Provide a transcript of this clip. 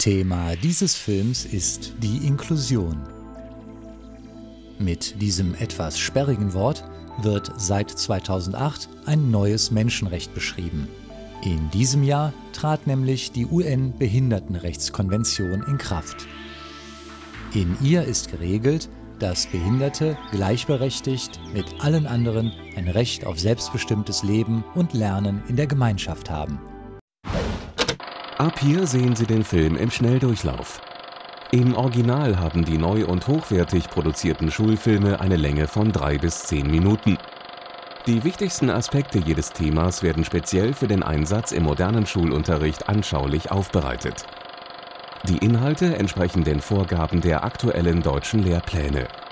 Thema dieses Films ist die Inklusion. Mit diesem etwas sperrigen Wort wird seit 2008 ein neues Menschenrecht beschrieben. In diesem Jahr trat nämlich die UN-Behindertenrechtskonvention in Kraft. In ihr ist geregelt, dass Behinderte gleichberechtigt mit allen anderen ein Recht auf selbstbestimmtes Leben und Lernen in der Gemeinschaft haben. Ab hier sehen Sie den Film im Schnelldurchlauf. Im Original haben die neu und hochwertig produzierten Schulfilme eine Länge von 3 bis 10 Minuten. Die wichtigsten Aspekte jedes Themas werden speziell für den Einsatz im modernen Schulunterricht anschaulich aufbereitet. Die Inhalte entsprechen den Vorgaben der aktuellen deutschen Lehrpläne.